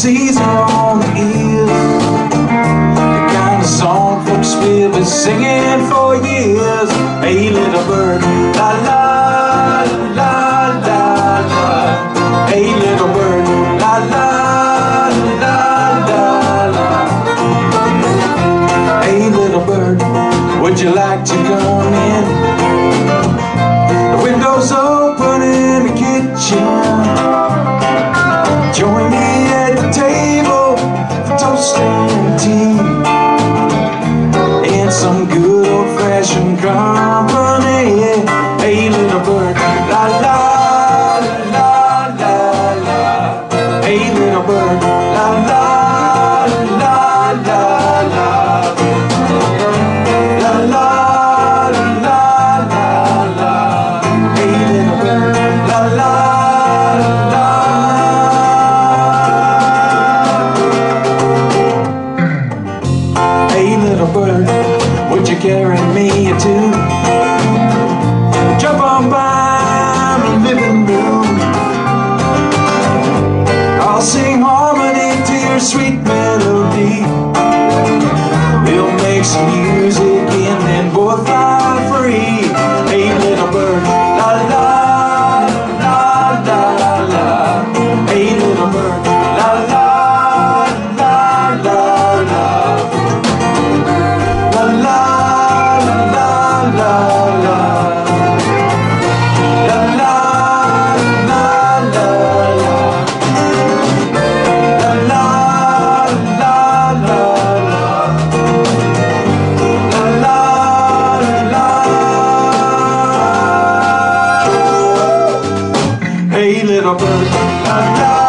season on the ears, the kind of song folks will be singing for years. Hey little bird, la la la la la. Hey little bird, la la la la la. Hey little bird, would you like to come in? The window's open in the kitchen. Join me at the table for toast and tea and some good old-fashioned company. Hey little bird, la la la la la. Hey little bird, la la la la la. La la la la la. Hey little bird, la la la. Hey little bird, would you carry me a tune? Jump on by my living room. I'll sing harmony to your sweet melody. We'll make some music and then both fly free. Hey little bird, la la la la la. Hey little bird, la la la la la. La la la la la. La la la la la. La la la la la. La la la. Hey little bird, la la.